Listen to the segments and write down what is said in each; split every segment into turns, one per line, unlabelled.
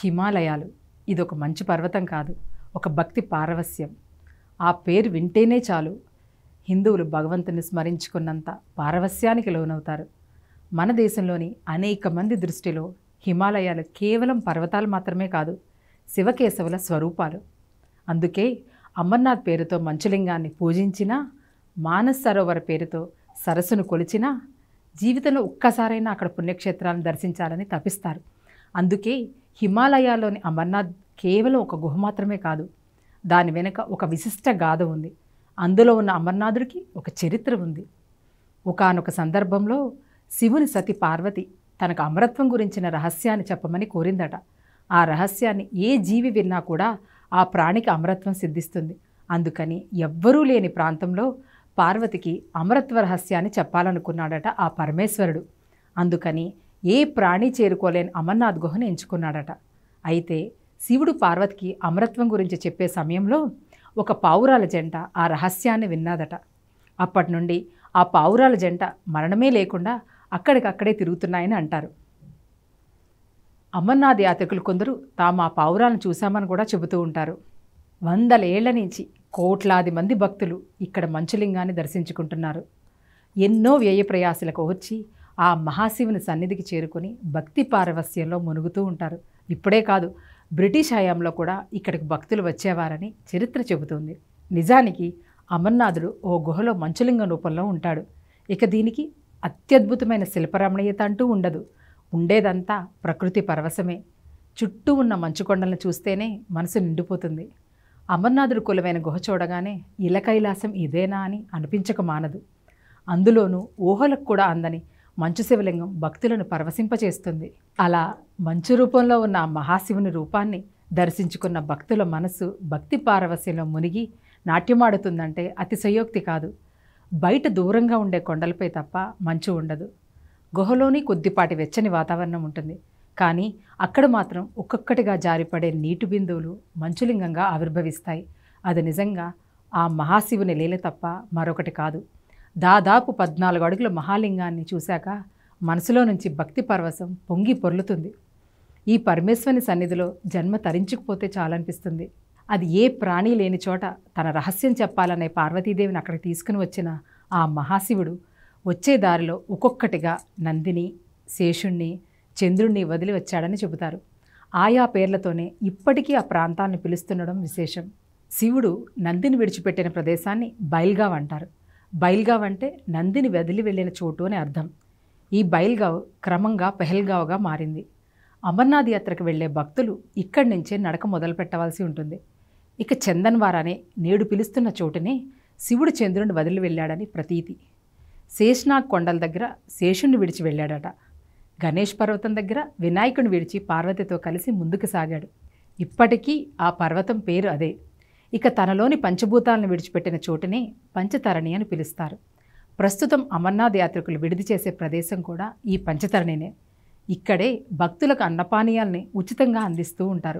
హిమాలయాలు ఇదొక మంచు పర్వతం కాదు, ఒక భక్తి పారవస్యం. ఆ పేరు వింటేనే చాలు హిందువులు భగవంతుని స్మరించుకున్నంత పారవస్యానికి లోనవుతారు. మన దేశంలోని అనేక మంది దృష్టిలో హిమాలయాలు కేవలం పర్వతాలు మాత్రమే కాదు, శివకేశవుల స్వరూపాలు. అందుకే అమర్నాథ్ పేరుతో మంచులింగాన్ని పూజించినా, మానస్ సరోవర్ పేరుతో సరస్సును కొలిచినా జీవితంలో ఒక్కసారైనా అక్కడ పుణ్యక్షేత్రాలను దర్శించాలని తపిస్తారు. అందుకే హిమాలయాల్లోని అమర్నాథ్ కేవలం ఒక గుహ మాత్రమే కాదు, దాని వెనుక ఒక విశిష్ట గాథ ఉంది. అందులో ఉన్న అమర్నాథుడికి ఒక చరిత్ర ఉంది. ఒకానొక సందర్భంలో శివుని సతి పార్వతి తనకు అమరత్వం గురించిన రహస్యాన్ని చెప్పమని కోరిందట. ఆ రహస్యాన్ని ఏ జీవి విన్నా కూడా ఆ ప్రాణికి అమరత్వం సిద్ధిస్తుంది. అందుకని ఎవ్వరూ లేని ప్రాంతంలో పార్వతికి అమరత్వ రహస్యాన్ని చెప్పాలనుకున్నాడట ఆ పరమేశ్వరుడు. అందుకని ఏ ప్రాణి చేరుకోలేని అమర్నాథ్ గుహను ఎంచుకున్నాడట. అయితే శివుడు పార్వతికి అమరత్వం గురించి చెప్పే సమయంలో ఒక పావురాల జంట ఆ రహస్యాన్ని విన్నాదట. అప్పటి నుండి ఆ పావురాల జంట మరణమే లేకుండా అక్కడికక్కడే తిరుగుతున్నాయని అంటారు. అమర్నాథ్ యాత్రికులు కొందరు తాము ఆ పావురాలను చూశామని కూడా చెబుతూ ఉంటారు. 100 ఏళ్ల నుంచి కోట్లాది మంది భక్తులు ఇక్కడ మంచులింగాన్ని దర్శించుకుంటున్నారు. ఎన్నో వ్యయ ప్రయాసలకు వచ్చి ఆ మహాశివుని సన్నిధికి చేరుకొని భక్తి పారవస్యంలో మునుగుతూ ఉంటారు. ఇప్పుడే కాదు, బ్రిటిష్ హయాంలో కూడా ఇక్కడికి భక్తులు వచ్చేవారని చరిత్ర చెబుతుంది. నిజానికి అమర్నాథుడు ఓ గుహలో మంచులింగం రూపంలో ఉంటాడు. ఇక దీనికి అత్యద్భుతమైన శిల్పరమణీయత అంటూ ఉండదు. ఉండేదంతా ప్రకృతి పరవశమే. చుట్టూ ఉన్న మంచుకొండలను చూస్తేనే మనసు నిండిపోతుంది. అమర్నాథుడు కొలువైన గుహ చూడగానే ఇల కైలాసం ఇదేనా అని అనిపించక మానదు. అందులోనూ ఊహలకు కూడా అందని మంచు శివలింగం భక్తులను పరవశింపచేస్తుంది. అలా మంచు రూపంలో ఉన్న ఆ మహాశివుని రూపాన్ని దర్శించుకున్న భక్తుల మనసు భక్తి పారవస్యంలో మునిగి నాట్యమాడుతుందంటే అతిశయోక్తి కాదు. బయట దూరంగా ఉండే కొండలపై తప్ప మంచు ఉండదు. గుహలోని కొద్దిపాటి వెచ్చని వాతావరణం ఉంటుంది. కానీ అక్కడ మాత్రం ఒక్కొక్కటిగా జారిపడే నీటి బిందువులు మంచులింగంగా ఆవిర్భవిస్తాయి. అది నిజంగా ఆ మహాశివుని లీల తప్ప మరొకటి కాదు. దాదాపు 14 అడుగుల మహాలింగాన్ని చూశాక మనసులో నుంచి భక్తి పరవశం పొంగి పొర్లుతుంది. ఈ పరమేశ్వరుని సన్నిధిలో జన్మ తరించుకుపోతే చాలనిపిస్తుంది. అది ఏ ప్రాణి లేని చోట తన రహస్యం చెప్పాలనే పార్వతీదేవిని అక్కడికి తీసుకుని వచ్చిన ఆ మహాశివుడు వచ్చే దారిలో ఒక్కొక్కటిగా నందిని, శేషుణ్ణి, చంద్రుణ్ణి వదిలి వచ్చాడని చెబుతారు. ఆయా పేర్లతోనే ఇప్పటికీ ఆ ప్రాంతాన్ని పిలుస్తుండడం విశేషం. శివుడు నందిని విడిచిపెట్టిన ప్రదేశాన్ని బైల్గావ్ అంటారు. బైల్గావ్ అంటే నందిని వదిలి వెళ్ళిన చోటు అని అర్థం. ఈ బైల్గావ్ క్రమంగా పెహల్గావ్గా మారింది. అమర్నాథ్ యాత్రకు వెళ్లే భక్తులు ఇక్కడి నుంచే నడక మొదలు పెట్టవలసి ఉంటుంది. ఇక చందన్వార్ అనే నేడు పిలుస్తున్న చోటునే శివుడు చంద్రుని వదిలి వెళ్ళాడని ప్రతీతి. శేష్నాగ్ కొండల దగ్గర శేషుణ్ణి విడిచి వెళ్ళాడట. గణేష్ పర్వతం దగ్గర వినాయకుని విడిచి పార్వతితో కలిసి ముందుకు సాగాడు. ఇప్పటికీ ఆ పర్వతం పేరు అదే. ఇక తనలోని పంచభూతాలను విడిచిపెట్టిన చోటునే పంచతరణి అని పిలుస్తారు. ప్రస్తుతం అమర్నాథ్ యాత్రికులు విడిది చేసే ప్రదేశం కూడా ఈ పంచతరణినే. ఇక్కడే భక్తులకు అన్నపానీయాల్ని ఉచితంగా అందిస్తూ ఉంటారు.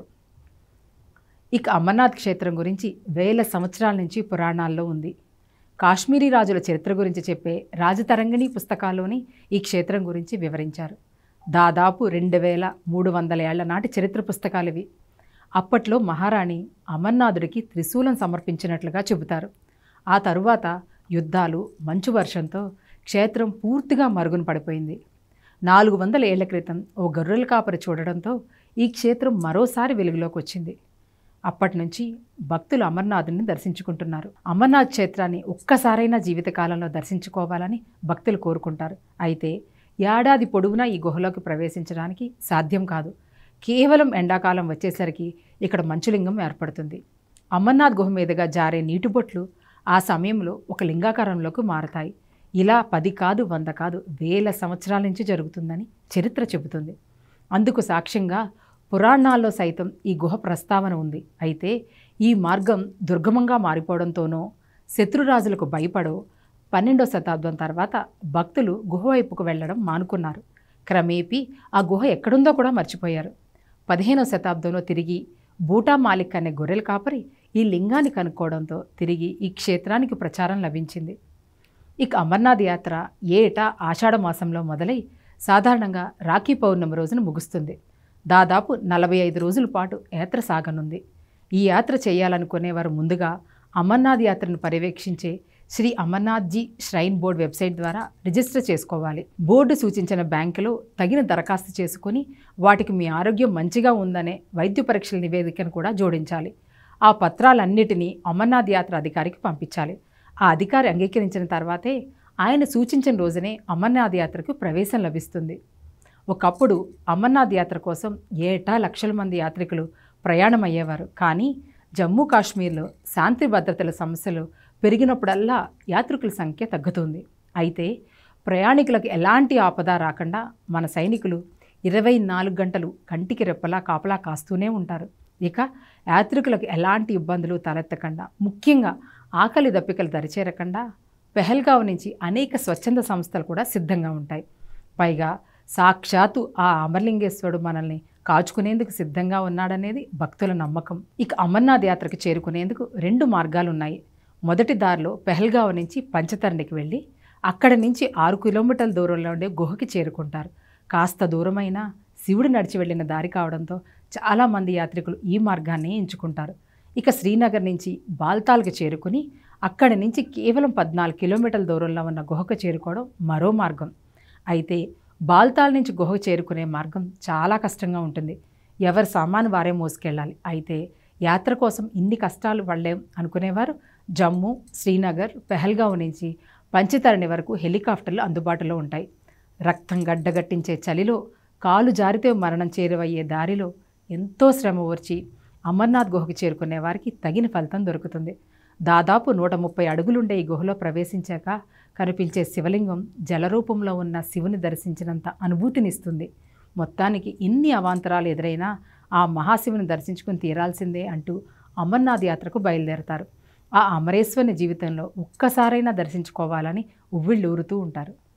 ఇక అమర్నాథ్ క్షేత్రం గురించి వేల సంవత్సరాల నుంచి పురాణాల్లో ఉంది. కాశ్మీరీ రాజుల చరిత్ర గురించి చెప్పే రాజతరంగిణి పుస్తకాల్లోని ఈ క్షేత్రం గురించి వివరించారు. దాదాపు 2300 ఏళ్ల నాటి చరిత్ర పుస్తకాలివి. అప్పట్లో మహారాణి అమర్నాథుడికి త్రిశూలం సమర్పించినట్లుగా చెబుతారు. ఆ తరువాత యుద్ధాలు, మంచు వర్షంతో క్షేత్రం పూర్తిగా మరుగున పడిపోయింది. 400 ఏళ్ల క్రితం ఓ గొర్రెల కాపరి చూడడంతో ఈ క్షేత్రం మరోసారి వెలుగులోకి వచ్చింది. అప్పటి నుంచి భక్తులు అమర్నాథుని దర్శించుకుంటున్నారు. అమర్నాథ్ క్షేత్రాన్ని ఒక్కసారైనా జీవితకాలంలో దర్శించుకోవాలని భక్తులు కోరుకుంటారు. అయితే ఏడాది పొడవునా ఈ గుహలోకి ప్రవేశించడానికి సాధ్యం కాదు. కేవలం ఎండాకాలం వచ్చేసరికి ఇక్కడ మంచులింగం ఏర్పడుతుంది. అమర్నాథ్ గుహ మీదుగా జారే నీటిబొట్లు ఆ సమయంలో ఒక లింగాకారంలోకి మారతాయి. ఇలా 10 కాదు 100 కాదు వేల సంవత్సరాల నుంచి జరుగుతుందని చరిత్ర చెబుతుంది. అందుకు సాక్ష్యంగా పురాణాల్లో సైతం ఈ గుహ ప్రస్తావన ఉంది. అయితే ఈ మార్గం దుర్గమంగా మారిపోవడంతోనో, శత్రురాజులకు భయపడో 12వ శతాబ్దం తర్వాత భక్తులు గుహ వైపుకు వెళ్లడం మానుకున్నారు. క్రమేపీ ఆ గుహ ఎక్కడుందో కూడా మర్చిపోయారు. 15వ శతాబ్దంలో తిరిగి బూటా మాలిక్ అనే గొర్రెల కాపరి ఈ లింగాన్ని కనుక్కోవడంతో తిరిగి ఈ క్షేత్రానికి ప్రచారం లభించింది. ఇక అమర్నాథ్ యాత్ర ఏటా ఆషాఢ మాసంలో మొదలై సాధారణంగా రాఖీ పౌర్ణమి రోజున ముగుస్తుంది. దాదాపు 45 రోజుల పాటు యాత్ర సాగనుంది. ఈ యాత్ర చేయాలనుకునేవారు ముందుగా అమర్నాథ్ యాత్రను పర్యవేక్షించే Shri Amarnathji shrine board website ద్వారా రిజిస్టర్ చేసుకోవాలి. బోర్డు సూచించిన బ్యాంకులో తగిన దరఖాస్తు చేసుకుని వాటికి మీ ఆరోగ్యం మంచిగా ఉందనే వైద్య పరీక్షల నివేదికను కూడా జోడించాలి. ఆ పత్రాలన్నిటినీ అమర్నాథ్ యాత్ర అధికారికి పంపించాలి. ఆ అధికారి అంగీకరించిన తర్వాతే ఆయన సూచించిన రోజునే అమర్నాథ్ యాత్రకు ప్రవేశం లభిస్తుంది. ఒకప్పుడు అమర్నాథ్ యాత్ర కోసం ఏటా లక్షల మంది యాత్రికులు ప్రయాణమయ్యేవారు. కానీ జమ్మూ కాశ్మీర్లో శాంతి భద్రతల సమస్యలు పెరిగినప్పుడల్లా యాత్రికుల సంఖ్య తగ్గుతుంది. అయితే ప్రయాణికులకు ఎలాంటి ఆపద రాకుండా మన సైనికులు 24 గంటలు కంటికి రెప్పలా కాపలా కాస్తూనే ఉంటారు. ఇక యాత్రికులకు ఎలాంటి ఇబ్బందులు తలెత్తకుండా, ముఖ్యంగా ఆకలి దప్పికలు దరిచేరకుండా పెహల్గావ్ నుంచి అనేక స్వచ్ఛంద సంస్థలు కూడా సిద్ధంగా ఉంటాయి. పైగా సాక్షాత్తు ఆ అమరలింగేశ్వరుడు మనల్ని కాచుకునేందుకు సిద్ధంగా ఉన్నాడనేది భక్తుల నమ్మకం. ఇక అమర్నాథ్ యాత్రకు చేరుకునేందుకు 2 మార్గాలున్నాయి. మొదటి దారిలో పెహల్గావ్ నుంచి పంచతరణికి వెళ్ళి అక్కడి నుంచి 6 కిలోమీటర్ల దూరంలో ఉండే గుహకి చేరుకుంటారు. కాస్త దూరమైన శివుడు నడిచి వెళ్ళిన దారి కావడంతో చాలామంది యాత్రికులు ఈ మార్గాన్ని ఎంచుకుంటారు. ఇక శ్రీనగర్ నుంచి బాల్తాల్కి చేరుకుని అక్కడి నుంచి కేవలం 14 కిలోమీటర్ల దూరంలో ఉన్న గుహకు చేరుకోవడం మరో మార్గం. అయితే బాల్తాల్ నుంచి గుహకు చేరుకునే మార్గం చాలా కష్టంగా ఉంటుంది. ఎవరి సామాను వారే మోసుకెళ్ళాలి. అయితే యాత్ర కోసం ఇన్ని కష్టాలు పడలేం అనుకునేవారు జమ్మూ, శ్రీనగర్, పెహల్గావ్ నుంచి పంచతరణి వరకు హెలికాప్టర్లు అందుబాటులో ఉంటాయి. రక్తం గడ్డగట్టించే చలిలో కాలు జారితే మరణం చేరువయ్యే దారిలో ఎంతో శ్రమ ఓర్చి అమర్నాథ్ గుహకు చేరుకునే వారికి తగిన ఫలితం దొరుకుతుంది. దాదాపు 130 అడుగులుండే ఈ గుహలో ప్రవేశించాక కనిపించే శివలింగం జలరూపంలో ఉన్న శివుని దర్శించినంత అనుభూతినిస్తుంది. మొత్తానికి ఇన్ని అవాంతరాలు ఎదురైనా ఆ మహాశివుని దర్శించుకుని తీరాల్సిందే అంటూ అమర్నాథ్ యాత్రకు బయలుదేరతారు. ఆ అమరేశ్వరుని జీవితంలో ఒక్కసారైనా దర్శించుకోవాలని ఉవ్విళ్ళూరుతూ ఉంటారు.